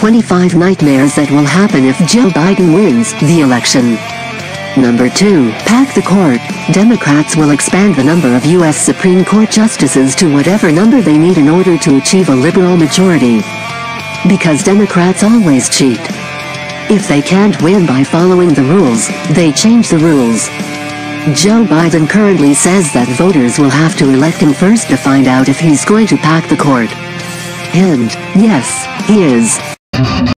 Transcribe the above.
25 nightmares that will happen if Joe Biden wins the election. Number 2. Pack the court. Democrats will expand the number of U.S. Supreme Court justices to whatever number they need in order to achieve a liberal majority. Because Democrats always cheat. If they can't win by following the rules, they change the rules. Joe Biden currently says that voters will have to elect him first to find out if he's going to pack the court. And, yes, he is.